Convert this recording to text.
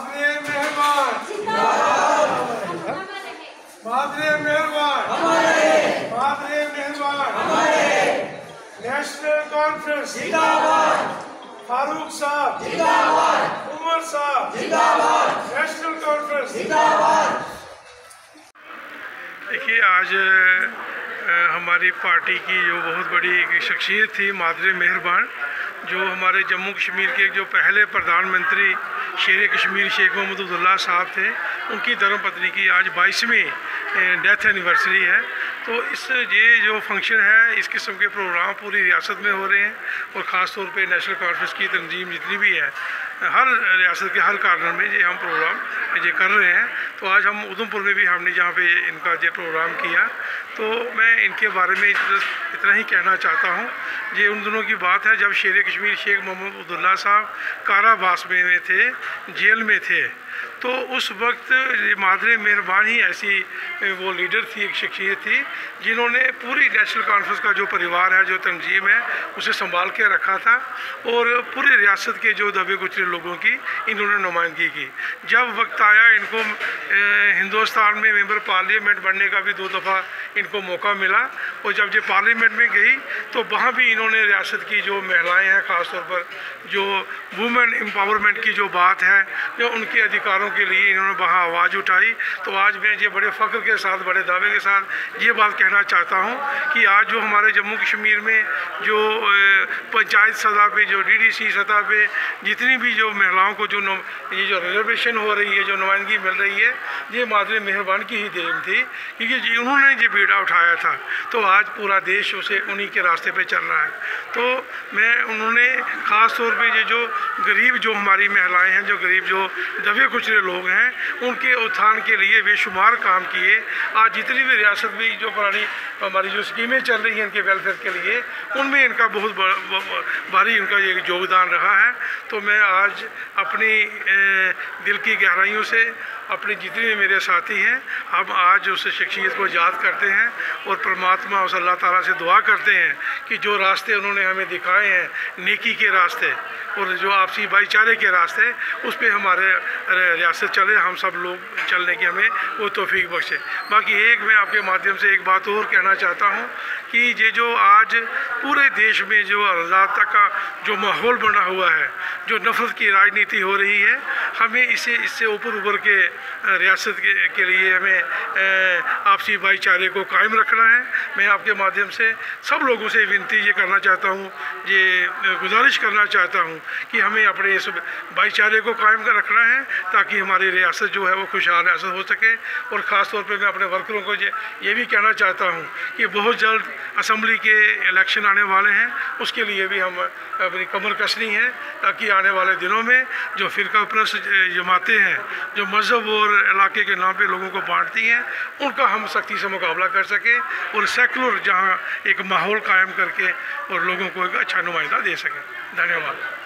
मादरे मेहरबान मादरे मेहरबान मादरे मेहरबान नेशनल कॉन्फ्रेंस फारूक साहब उमर साहब नेशनल कॉन्फ्रेंस। देखिए आज हमारी पार्टी की जो बहुत बड़ी एक शख्सियत थी मादरे मेहरबान, जो हमारे जम्मू कश्मीर के जो पहले प्रधानमंत्री शेर कश्मीर शेख मोहम्मद अब्दुल्ला साहब थे, उनकी धर्मपत्नी की आज 22वीं डेथ एनिवर्सरी है। तो ये जो फंक्शन है, इस किस्म के प्रोग्राम पूरी रियासत में हो रहे हैं और ख़ास तौर पे नेशनल कॉन्फ्रेंस की तंजीम जितनी भी है, हर रियासत के हर कार्नर में ये हम प्रोग्राम ये कर रहे हैं। तो आज हम उधमपुर में भी हमने जहाँ पे इनका ये प्रोग्राम किया, तो मैं इनके बारे में इतना ही कहना चाहता हूँ। ये उन दिनों की बात है जब शेर कश्मीर शेख मोहम्मद अब्दुल्ला साहब कारावास में थे, जेल में थे। तो उस वक्त मादरे मेहरबान ही ऐसी वो लीडर थी, एक शख्सियत थी जिन्होंने पूरी नेशनल कॉन्फ्रेंस का जो परिवार है, जो तंजीम है, उसे संभाल के रखा था और पूरी रियासत के जो दबे कुचले लोगों की इन्होंने नुमाइंदगी की। जब वक्त आया इनको हिंदुस्तान में मेंबर पार्लियामेंट बनने का भी 2 दफ़ा इनको मौका मिला, और जब ये पार्लियामेंट में गई तो वहाँ भी इन्होंने रियासत की जो महिलाएँ हैं, ख़ास तौर पर जो वुमेन एम्पावरमेंट की जो बात है, जो उनके अधिकारों के लिए इन्होंने वहाँ आवाज़ उठाई। तो आज मैं ये बड़े फ़ख्र के साथ, बड़े दावे के साथ ये बात कहना चाहता हूँ कि आज जो हमारे जम्मू कश्मीर में जो पंचायत सतह पे, जो DDC सतह पे जितनी भी जो महिलाओं को ये जो रिजर्वेशन हो रही है, जो नुमाइंदगी मिल रही है, ये मादरे मेहरबान की ही देन थी, क्योंकि उन्होंने ये बीड़ा उठाया था। तो आज पूरा देश उसे उन्हीं के रास्ते पे चल रहा है। तो मैं उन्होंने ख़ास तौर पे ये जो गरीब जो हमारी महिलाएं हैं, जो गरीब जो दबे कुचले लोग हैं, उनके उत्थान के लिए बेशुमार काम किए। आज जितनी भी रियासत में जो पुरानी हमारी जो स्कीमें चल रही हैं इनके वेलफेयर के लिए, उनमें इनका बहुत भारी इनका ये योगदान रहा है। तो मैं आज अपनी दिल की गहराइयों से अपने जितने भी मेरे साथी हैं, हम आज उस शख्सियत को याद करते हैं और परमात्मा उस अल्लाह ताला से दुआ करते हैं कि जो रास्ते उन्होंने हमें दिखाए हैं, नेकी के रास्ते और जो आपसी भाईचारे के रास्ते, उस पर हमारे रियासत चले, हम सब लोग चलने की हमें वो तौफीक बख्शे। बाकी एक मैं आपके माध्यम से एक बात और कहना चाहता हूँ कि ये जो आज पूरे देश में जो अराजकता का जो माहौल बना हुआ है, जो नफरत की राजनीति हो रही है, हमें इससे ऊपर उभर के रियासत के लिए हमें आपसी भाईचारे को कायम रखना है। मैं आपके माध्यम से सब लोगों से विनती ये करना चाहता हूँ, ये गुजारिश करना चाहता हूँ कि हमें अपने इस भाईचारे को कायम कर रखना है, ताकि हमारी रियासत जो है वो खुशहाल रियासत हो सके। और ख़ास तौर पे मैं अपने वर्करों को ये भी कहना चाहता हूँ कि बहुत जल्द असम्बली के इलेक्शन आने वाले हैं, उसके लिए भी हम अपनी कमर कसनी है, ताकि आने वाले दिनों में जो फ़िरका परस्त जमातें हैं, जो मज़हब और इलाके के नाम पे लोगों को बांटती हैं, उनका हम सख्ती से मुकाबला कर सकें और सेकुलर जहाँ एक माहौल कायम करके और लोगों को एक अच्छा नुमाइंदा दे सकें। धन्यवाद।